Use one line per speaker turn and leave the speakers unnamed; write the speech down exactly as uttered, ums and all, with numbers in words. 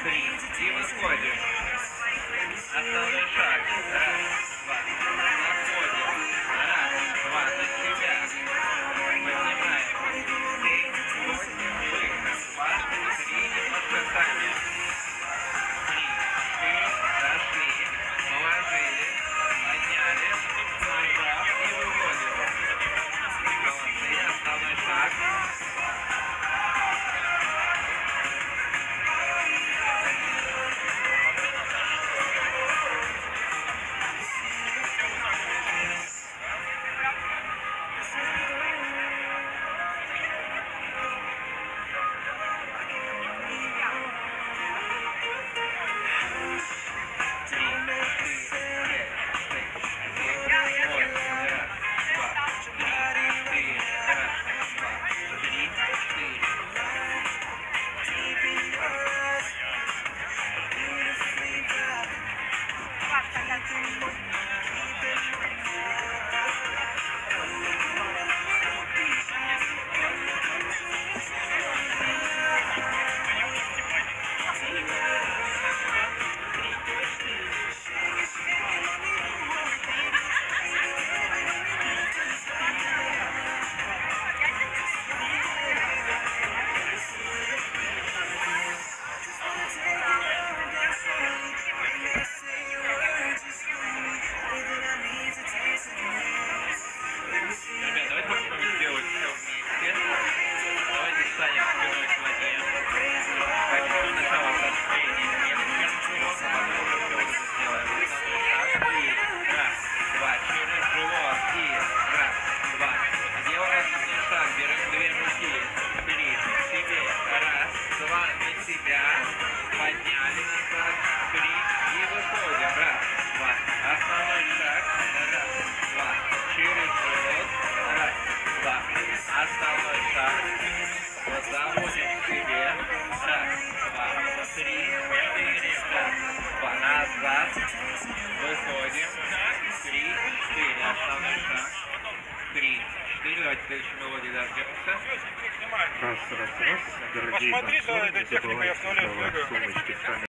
три. И выходим. Основной шаг. Раз, два. Заходим. Раз, два. На себя. Поднимаем. Семь, восемь. Выход. Два, три. Немножко сами. Три, четыре. Дошли. Положили. Подняли. Назад. И выходим. Молодцы. Основной шаг. Подняли назад, три, и выходим. Раз, два. Основной шаг. Раз, два. Через живот. Раз, два. Основной шаг. Вот заводим к себе. Раз, два, три, четыре. Раз, два. Назад. Выходим. Три, четыре. Основной шаг. Три, четыре. Давайте следующей мелодии дождемся.
Раз, раз, раз. Дорогие
Посмотри, да, эта техника, я в туалет бегаю.
сумочки сами.